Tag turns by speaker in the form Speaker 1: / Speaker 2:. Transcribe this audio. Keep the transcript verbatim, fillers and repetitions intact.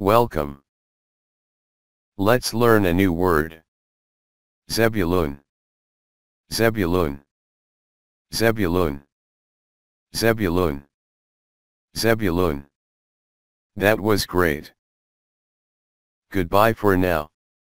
Speaker 1: Welcome. Let's learn a new word. Zebulun. Zebulun. Zebulun. Zebulun. Zebulun. That was great. Goodbye for now.